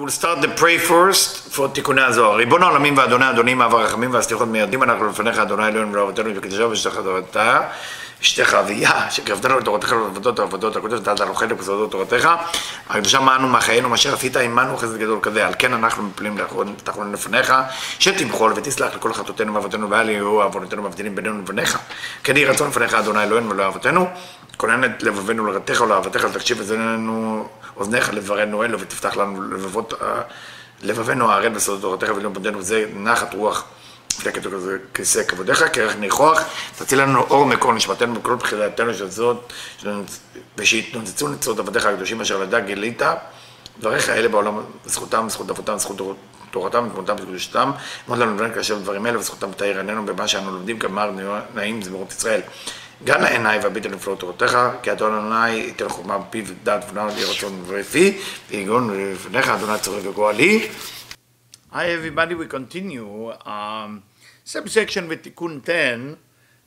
we'll start the pray first for Tikkunei Zohar. ריבון העולמים ואדוני אדונים, אב הרחמים והסליחות מיידים אנחנו לפניך, אדוני אלוהינו ולאבותינו בקדושה ושתך תורתה, אשתך אביה, שקרבתנו לתורתך ולעבודות העבודות הקודש, ודעת הלוחד ובסודות תורתך, הקדושה מענו מחיינו, מאשר עשית עמנו חסד גדול כזה, על כן אנחנו מפלים תחתונים לפניך, שתמחול ותסלח לכל חטאותינו ואבותינו, ואל יהיו עוונותינו מבדילים בינינו לבניך, כן יהי רצון לפניך, אדוני אלוהינו ולאבותינו, כונן את לבבינו לרתך ולאהבתך, ותקשיב אזנינו אוזניך לברנו אלו, ותפתח לנו לבבינו הערל בסודות תורתך ולאום פונדנו, וזה נחת רוח פלקת כיסא כבודיך, כרך ניחוח, תציל לנו אור מקור נשמתנו בכל בחילתנו שזאת, ושיתנוצצו נצרות עבדיך הקדושים אשר לדע גילית, דבריך האלה בעולם, זכותם, זכות אבותם, זכות תורתם, תמותם וקדושתם, מאוד לנו לבן כאשר דברים אלה, וזכותם תאיר עינינו במה שאנו לומדים כמר נעים זמירות ישראל. גן לעיניי והביט על נפלאות תורתך, כי אדוני ייתן חוכמה בפיו ודעת ונאמר לי רצון ובפי, ויגון לפניך אדוני צורך וגואלי. Hi everybody, we continue subsection with Tikkun 10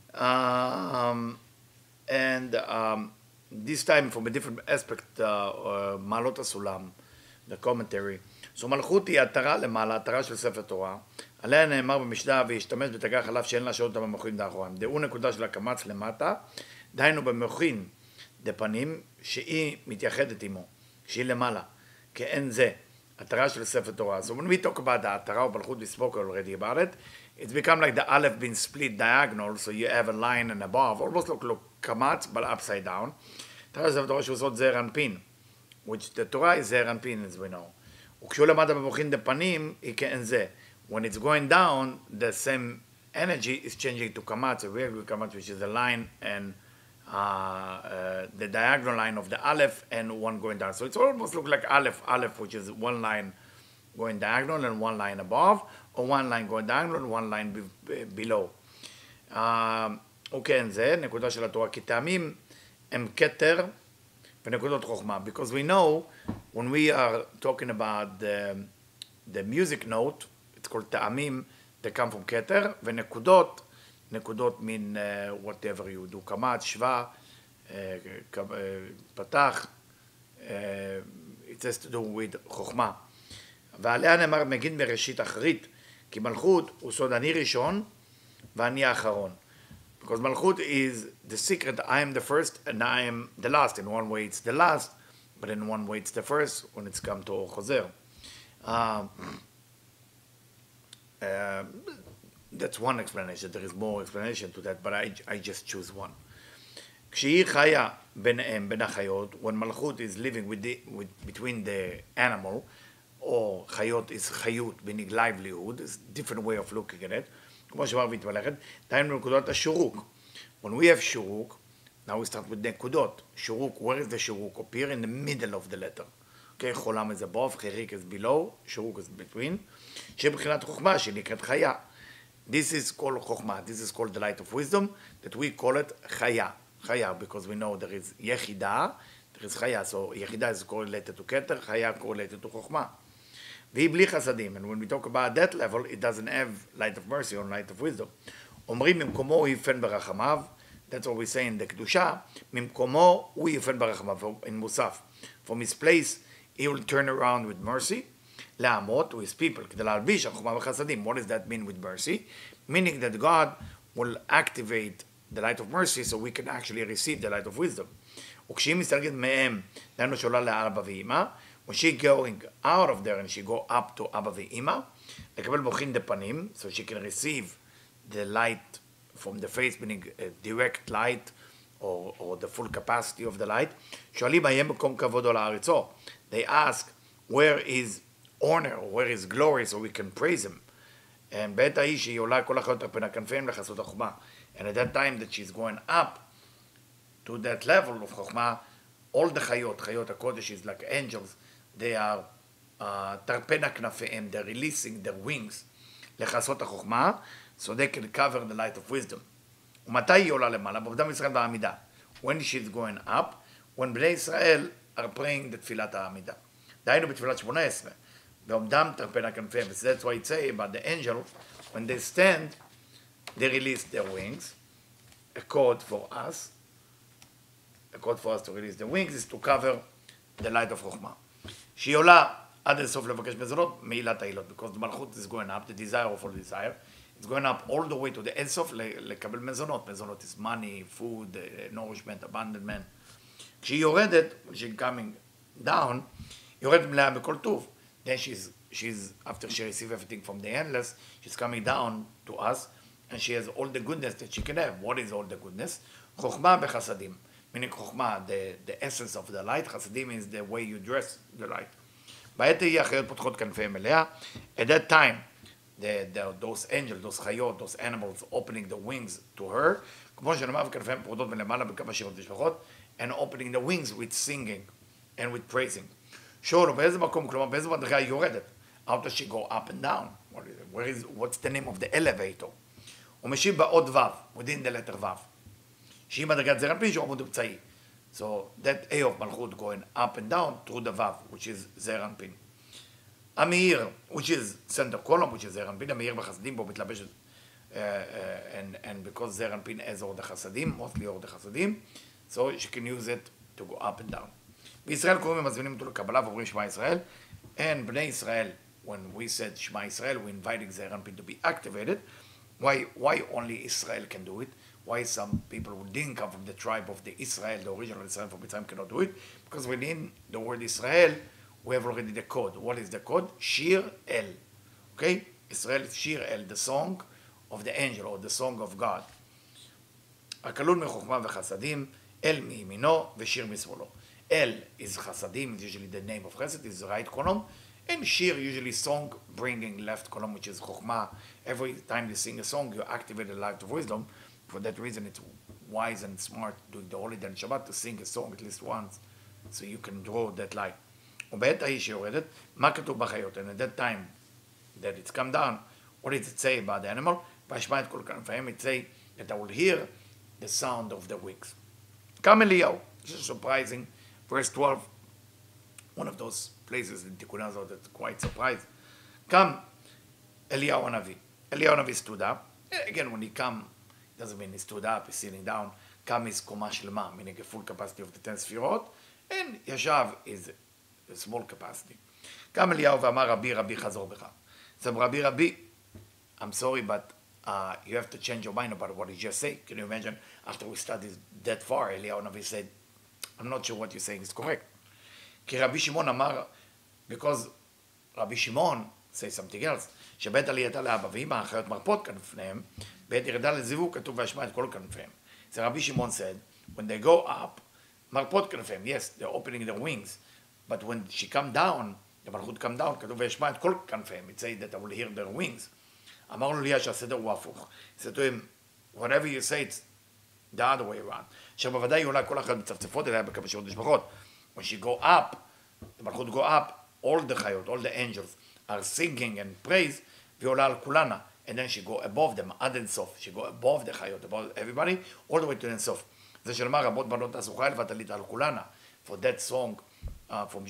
and this time from a different aspect, מעלות הסולם, the commentary. So מלכות היא התרה למעלה, התרה של ספר תורה, עליה נאמר במשנה וישתמש בתגח עליו שאין לה שעות במוחין דאחוריים. דעו נקודה של הקמץ למטה, דהיינו במוחין דפנים שהיא מתייחדת עמו, שהיא למעלה, כאין זה. התרה של ספר תורה. So when we talk about the התרה or מלכות, we spoke already about it. It's become like the aleph being split diagonal, so you have a line and above, almost like קמץ, but upside down. התרה של ספר תורה שעושות זעיר אנפין, which the Torah is זעיר אנפין, as we know. וכשהוא למטה במוחין דפנים, היא כאין זה. When it's going down, the same energy is changing to קמץ, a regular קמץ, which is a line and the diagonal line of the aleph and one going down. So it's almost look like aleph, which is one line going diagonal and one line above, or one line going diagonal and one line below. Okay, and then נקודה של התורה, כי טעמים הם כתר ונקודות חוכמה. Because we know when we are talking about the music note, it's called טעמים, they come from כתר, ונקודות נקודות מן whatever you do, קמץ, שווה, פתח, it has to do with חוכמה. ועליה נאמר מגיד מראשית אחרית, כי מלכות הוא סוד אני ראשון ואני האחרון. Because מלכות is the secret, I am the first and I am the last. In one way it's the last, but in one way it's the first when it's come to חוזר. That's one explanation. There is more explanation to that, but I just choose one. כשהיא חיה ביניהם, בין החיות, when מלכות is living between the animal, or חיות is חיות, meaning livelihood, is a different way of looking at it, כמו שאמר והתמלכת, דהיינו נקודות השורוק. When we have שורוק, now we start with נקודות. שורוק, where is the שורוק? Appear in the middle of the letter. Okay, חולם is above, חיריק is below, שורוק is between, שבחינת חוכמה שנקראת חיה. This is called חוכמה. This is called the light of wisdom, that we call it חיה. חיה, because we know there is יחידה, there is חיה, so יחידה is correlated to כתר, חיה correlated to חוכמה. והיא בלי חסדים, and when we talk about that level, it doesn't have light of mercy or light of wisdom. אומרים ממקומו הוא יפן ברחמיו, that's what we say in the קדושה, ממקומו הוא יפן ברחמיו, in מוסף. From his place, he will turn around with mercy, לעמות, with his people, כדי להלביש החוכמה וחסדים. What does that mean with mercy? Meaning that God will activate the light of mercy so we can actually receive the light of wisdom. וכשהיא מסתלגת מהם, דהיינו שעולה לאבא ואמא, when she going out of there and she go up to אבא ואמא, לקבל מוחין דפנים, so she can receive the light from the face, meaning a direct light, or the full capacity of the light, שואלים מה יהיה מקום כבודו לארצו. They ask, where is honor, where is glory, so we can praise him. And בעת ההיא שהיא עולה כל החיות על פני הכנפיהם לחסות החוכמה. And at that time that she's going up to that level of חוכמה, all the חיות, חיות הקודש is like angels, they are תרפנה כנפיהם, they're releasing their wings לחסות החוכמה, so they can cover the light of wisdom. ומתי היא עולה למעלה? בעובדם ישראל בעמידה. When she's going up, when בני ישראל are praying the תפילת העמידה. דהיינו בתפילת 18. בעומדם תרפנה כנפיהם. That's why it say about the angels, when they stand, they release their wings. A code for us to release the wings is to cover the light of חוכמה. שהיא עולה עד אינסוף לבקש מזונות, מעילת העילות, because the מלכות is going up, the desire of all desire, it's going up all the way to the אינסוף לקבל מזונות. מזונות is money, food, nourishment, abandonment. כשהיא יורדת, כשהיא coming down, היא יורדת מלאה בכל טוב. Then she's, after she receives everything from the endless, she's coming down to us, and she has all the goodness that she can have. What is all the goodness? חוכמה בחסדים. Meaning חוכמה, the essence of the light. חסדים is the way you dress the light. בעת ההיא החיות פותחות כנפיהם אליה. At that time, those angels, those חיות, those animals opening the wings to her, כמו שנאמר וכנפיהם פרודות מלמעלה בכמה שירות ושפחות, and opening the wings with singing and with praising. שואלו, באיזה מקום, כלומר, באיזה מדרגה היא יורדת? How does she go up and down? What's the name of the elevator? הוא משיב באות ו', within the letter ו'. שהיא מדרגת זעיר אנפין, שהוא עמוד אמצעי. So that A of מלכות going up and down through the ו', which is זעיר אנפין. המאיר, which is center column, which is זעיר אנפין, המאיר בחסדים, בו מתלבשת, and because זעיר אנפין has אור דחסדים, mostly אור דחסדים, so she can use it to go up and down. בישראל קוראים ומזמינים אותו לקבלה ואומרים שמע ישראל, and בני ישראל, when we said שמע ישראל, we invited זעיר אנפין to be activated. Why only Israel can do it? Why some people who didn't come from the tribe of the Israel, the original Israel from Mitzrayim, cannot do it? Because within the word Israel, we have already the code. What is the code? Shir El. Okay? Israel is Shir El, the song of the angel or the song of God. הכלול מחוכמה וחסדים, El מימינו ושיר משמאלו. El is chasadim, is usually the name of chesed, is the right column. And shir, usually song bringing left column, which is chokhmah. Every time you sing a song, you activate the light of wisdom. For that reason, it's wise and smart doing the holiday and Shabbat to sing a song at least once, so you can draw that light. ובעת ההיא שיורדת, מה כתוב בחיות? And at that time that it's come down, what does it say about the animal? וישמע את כל כנפיהם, it say that I will hear the sound of the wings. קם אליהו, this is surprising, verse 12, one of those places in Tikkunei Zohar that's quite surprising. קם אליהו הנביא. אליהו הנביא stood up. Again, when he come, it doesn't mean he stood up, he's sitting down. קם is קומה שלמה, meaning a full capacity of the 10 ספירות, and ישב is a small capacity. קם אליהו ואמר רבי רבי חזור בך. So רבי, I'm sorry, but you have to change your mind about what he just said. Can you imagine, after we studied that far, Eliyahu Navi said, I'm not sure what you're saying is correct. כי רבי שמעון אמר, because רבי שמעון say something else, שבעת עלייתה לאבא ואמא החיות מרפות כנפיהם, בעת ירדה לזיווג כתוב וישמע את כל כנפיהם. So רבי שמעון said, when they go up, מרפות כנפיהם, yes, they're opening their wings, but when she come down, the מלכות come down, כתוב וישמע את כל כנפיהם, it says that I will hear their wings. אמר לו ליה שהסדר הוא הפוך. He said to him, whatever you say, it's the other way around. אשר בוודאי עולה כל החיות מצפצפות אליה בכבשות ושבחות. When she go up, the מלכות go up, all the חיות, all the angels are singing and praise, והיא עולה על כולנה. And then she go above them, עד אינסוף. She go above the חיות, above everybody, all the way to אינסוף. זה שנאמר, רבות בנות עשו חיל ותעלית על כולנה. For that song from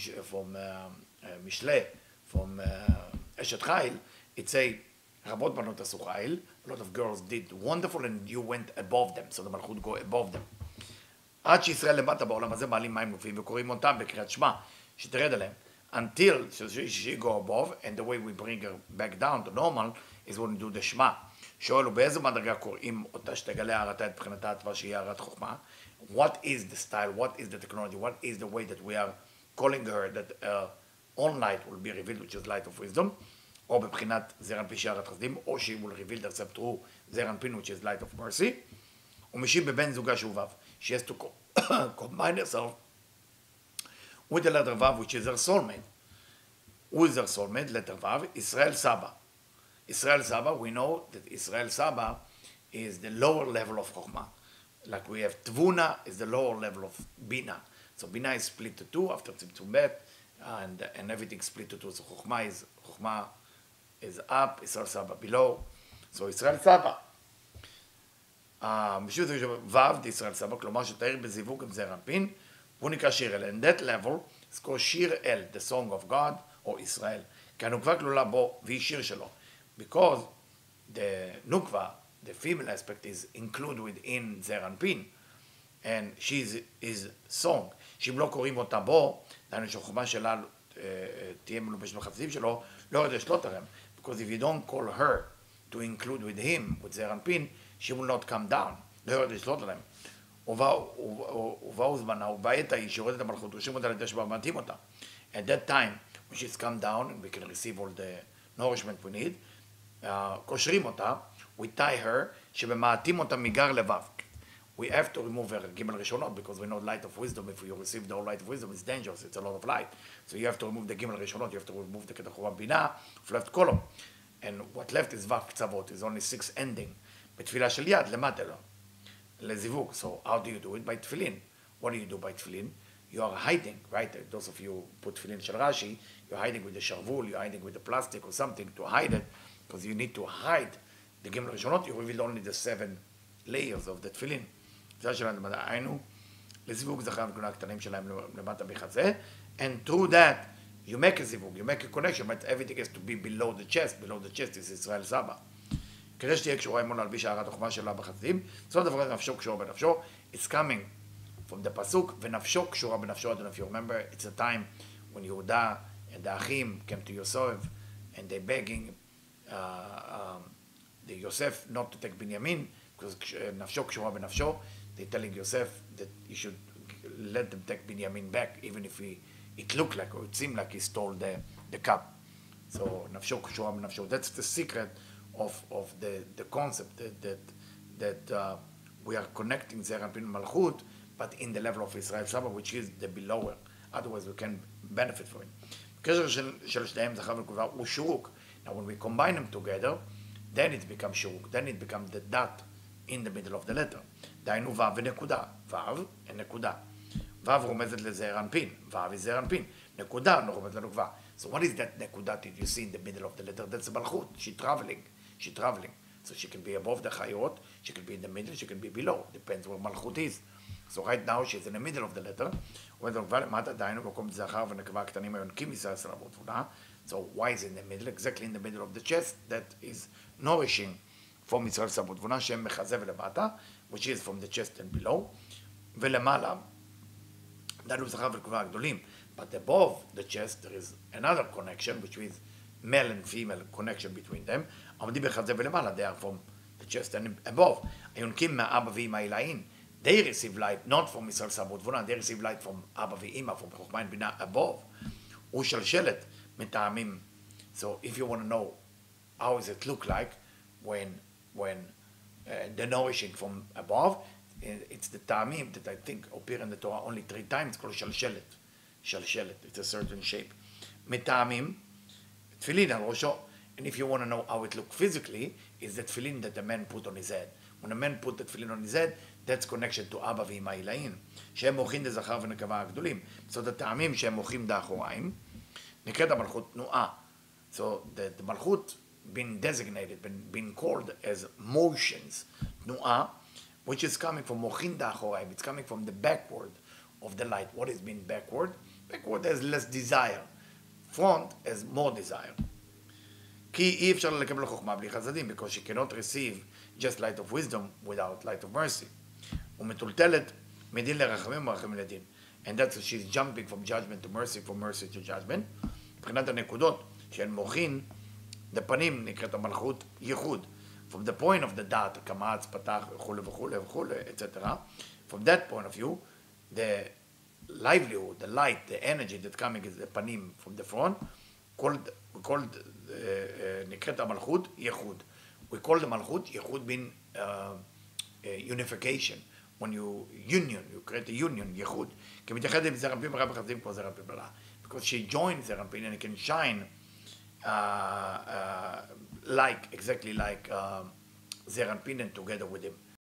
משלי, from אשת חיל, it say, רבות בנות עשו חיל, a lot of girls did wonderful and you went above them, so the מלכות go above them. עד שישראל למטה בעולם הזה מעלים מים נופים וקוראים אותם בקריאת שמע, שתרד עליהם. Until she go above, and the way we bring her back down to normal is when we do the שמע. שואלו באיזה מדרגה קוראים אותה שתגלה הערתה את בחינתה התווה שהיא הערת חוכמה? What is the style, what is the technology, what is the way that we are calling her that on light will be revealed, which is light of wisdom, או בבחינת זעיר אנפין שהערת חסדים, או she will reveal herself through זעיר אנפין, which is light of mercy, ומשיב בבן זוגה שהוא ו'. She has to combine herself with the letter ו', which is her soulmate. Who is her soulmate? Letter ו', Israel Saba. Israel Saba, we know that Israel Saba is the lower level of Chokhmah. Like we have Tvuna is the lower level of Bina. So Bina is split to two after Tzimtzum Bet, and everything split to two. So Chokhmah is up, Israel Saba below. So Israel Saba. בשביל זה ו' ישראל סבא, כלומר שתאיר בזיווג עם זעיר אנפין, והוא נקרא שיר אל. And that level is called שיר אל, the song of God, או ישראל. כי הנוקבה כלולה בו, והיא שיר שלו. Because the nukva, the female aspect, is included within זעיר אנפין, and she is song. שאם לא קוראים אותה בו, דהיינו שהחוכמה שלה תהיה מלובשת בחסידים שלו, לא יורד לשלוט עליהם. Because if you don't call her to include with him, with זעיר אנפין, she will not come down. לא יורד לשלוט עליהם. ובאו זמנה, ובעת ההיא שיורדת המלכות, רושמים אותה לידי שבה ומעטים אותה. At that time, when she's come down, and we can receive all the nourishment we need, קושרים אותה, we tie her, שבמעטים אותה מגר לבב. We have to remove her ג' ראשונות, because we know light of wisdom, if you receive the whole light of wisdom, it's dangerous, it's a lot of light. So you have to remove the ג' ראשונות, you have to remove the כתר חורבן בינה, of left column. And what left is ו' קצוות, is only 6 ending. בתפילה של יד, למטה לו. לזיווג. So how do you do it? By tefillin. What do you do by tefillin? You are hiding, right? Those of you put tefillin של רש"י, you're hiding with the sharvul, you're hiding with the plastic or something to hide it, because you need to hide the ג' ראשונות, you reveal only the 7 layers of the tefillin. זה שלנו, היינו, לזיווג זכר ונקודה הקטנים שלהם למטה בחזה, and through that, you make a זיווג, you make a connection, but everything has to be below the chest is ישראל סבא. כדי שתהיה קשורה אמונה על בי שערת החוכמה שלה בחסדים, זאת דבר נפשו קשורה בנפשו, it's coming from the pasuk, ונפשו קשורה בנפשו, I don't know if you remember, it's a time when יהודה and the אחים came to Yosef, and they begging the Yosef not to take Binyamin, because נפשו קשורה בנפשו, they telling Yosef that he should let them take Binyamin back, even if it looked like, or it seemed like he stole the cup. So נפשו קשורה בנפשו, that's the secret of the concept that we are connecting Zeir Anpin Malchut, but in the level of Israel Saba, which is the belower. Otherwise, we can benefit from it. קשר של שניהם זכר ונקבה הוא שורוק. Now, when we combine them together, then it becomes שורוק. Then it becomes the dot in the middle of the letter. דהיינו ו' ונקודה. ו' ונקודה. ו' רומזת לזעיר אנפין. ו' is זעיר אנפין. נקודה רומזת לנקבה. So what is that נקודה that you see in the middle of the letter? That's מלכות. She's traveling. So she can be above the chayot, she can be in the middle, she can be below. Depends where malchut is. So right now she's in the middle of the letter. So why is it in the middle? Exactly in the middle of the chest that is nourishing from Israel Sabot Vuna, Shem Mechazev Lemata, which is from the chest and below. Velemala, that was Zachav V'Nekava Gdolim. But above the chest there is another connection, which is male and female connection between them. עומדים בחזה ולמעלה, they are from the chest and above. היונקים מהאבא ואמא העילאין, they receive light, not from ישראל סבא ותבונה, they receive light from אבא ואמא, from חוכמה ובינה above. הוא שלשלת מטעמים. So if you want to know how does it look like when the nourishing from above, it's the טעמים that I think appear in the Torah only 3 times, called שלשלת. שלשלת, it's a certain shape. מטעמים, תפילין על ראשו. And if you want to know how it looks physically, is the tefillin that the man put on his head. When a man put the tefillin on his head, that's connection to אבא ואמא עילאין. שהם מוחים דזכר ונקבה הגדולים. So the טעמים שהם מוחים דאחוריים, נקראת המלכות תנועה. So the מלכות been designated, been called as motions, תנועה, which is coming from מוחים דאחוריים. It's coming from the backward of the light. What is being backward? Backward has less desire. Front has more desire. כי אי אפשר לקבל חוכמה בלי חסדים, because she cannot receive just light of wisdom without light of mercy. ומטולטלת מדין לרחמים ומרחמים לדין. And that's why she's jumping from judgment to mercy, from mercy to judgment. מבחינת הנקודות שהן מוחין, לפנים נקראת המלכות ייחוד. From the point of the dot, קמץ, פתח, וכו' וכו' וכו', etc. From that point of view, the livelihood, the light, the energy that coming is the panim from the front, we called נקראת המלכות ייחוד. We call the malchut ייחוד being unification. When you create a union, ייחוד. כי מתייחד עם זעיר אנפין ברב בחסדים כמו זעיר אנפין בלה. Because she joins זעיר אנפין and it can shine exactly like זעיר אנפין and together with him.